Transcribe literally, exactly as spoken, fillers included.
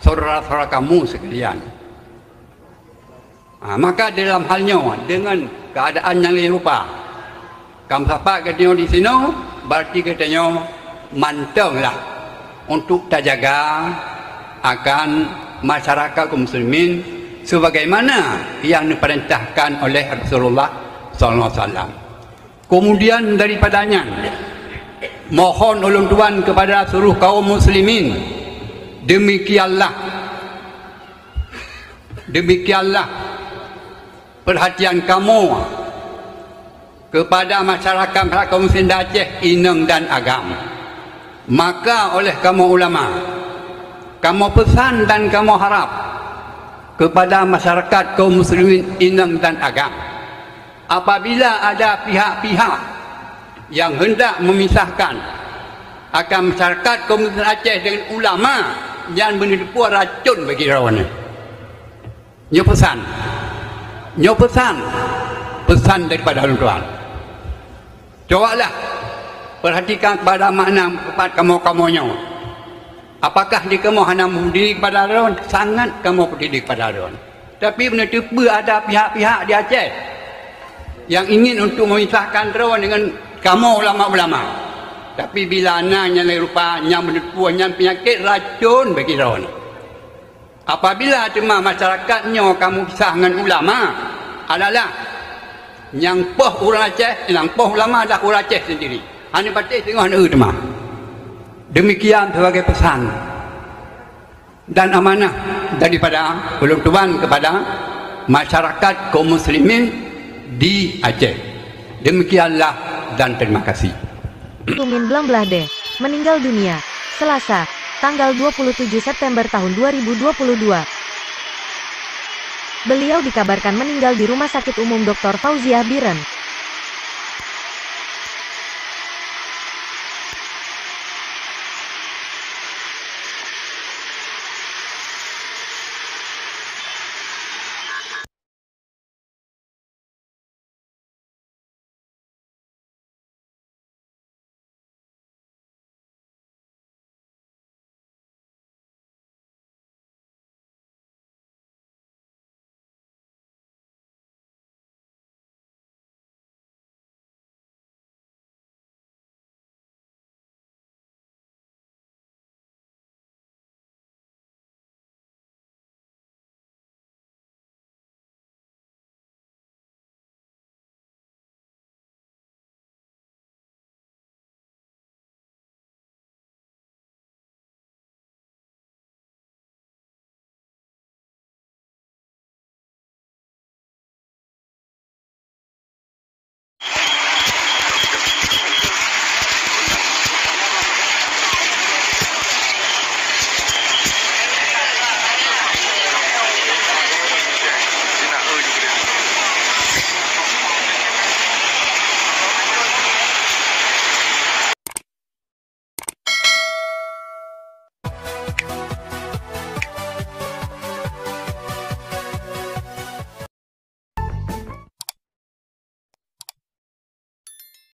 saudara-saudara kamu sekalian. Ha, maka dalam halnya dengan keadaan yang lain rupa, kamu sahabat katanya di sini, berarti katanya mantenglah untuk terjaga akan masyarakat kaum muslimin sebagaimana yang diperintahkan oleh Rasulullah sallallahu alaihi wasallam. Kemudian daripadanya mohon ulun Tuhan kepada seluruh kaum muslimin, demikianlah demikianlah perhatian kamu kepada masyarakat kaum muslim Aceh, Ineng dan Agam. Maka oleh kamu ulama, kamu pesan dan kamu harap kepada masyarakat kaum muslimin Ineng dan Agam, apabila ada pihak-pihak yang hendak memisahkan akan masyarakat kaum muslimin Aceh dengan ulama, yang menipu racun bagi rawan. Nyo pesan, nyo pesan, pesan daripada Tuhan. Cobalah perhatikan kepada makna kepada kamu-kamunya. Apakah di kamu hanya berdiri kepada rawan? Sangat kamu berdiri kepada rawan. Tapi benar tiba ada pihak-pihak di Aceh yang ingin untuk memisahkan rawan dengan kamu ulama-ulama. Tapi bila anaknya rupanya menipu, yang penyakit racun bagi rawan. Apabila cuma masyarakatnya kamu pisah dengan ulama, adalah yang poh orang Aceh, yang poh ulama adalah orang Aceh sendiri. Hanya batik tengah negeri cuma. Demikian sebagai pesan dan amanah daripada ulun Tuhan kepada masyarakat kaum muslimin di Aceh. Demikianlah dan terima kasih. Tumin Blamblade meninggal dunia Selasa tanggal dua puluh tujuh September tahun dua ribu dua puluh dua. Beliau dikabarkan meninggal di Rumah Sakit Umum doktor Fauziah Biren.